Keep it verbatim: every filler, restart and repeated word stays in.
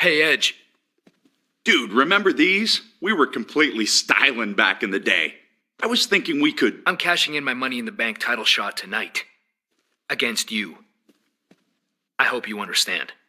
Hey, Edge. Dude, remember these? We were completely styling back in the day. I was thinking we could... I'm cashing in my Money in the Bank title shot tonight. Against you. I hope you understand.